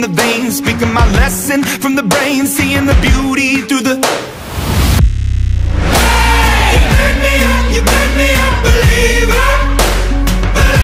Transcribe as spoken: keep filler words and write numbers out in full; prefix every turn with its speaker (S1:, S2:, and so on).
S1: the veins, speaking my lesson from the brain, seeing the beauty through the